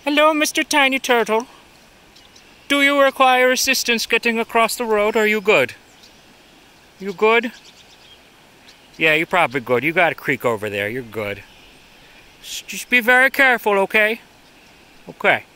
Hello, Mr. Tiny Turtle. Do you require assistance getting across the road? Are you good? You good? Yeah, you're probably good. You got a creek over there. You're good. Just be very careful, okay? Okay.